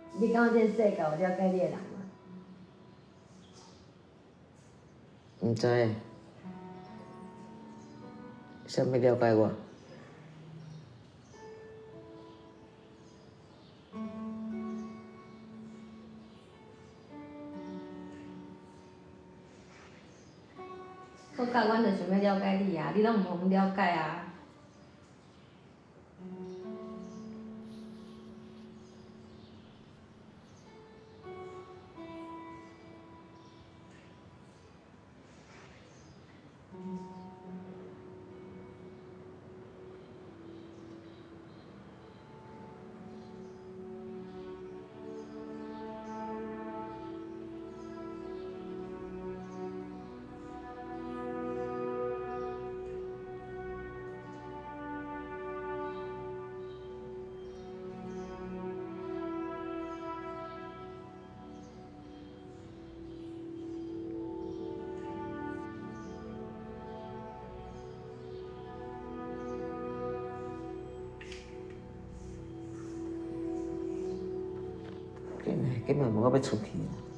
你敢有这个世界有了解你的人吗？ 毋知，啥物了解我？ 我甲阮就想要了解你啊，你拢毋互阮了解啊。 今嘛无我要出去。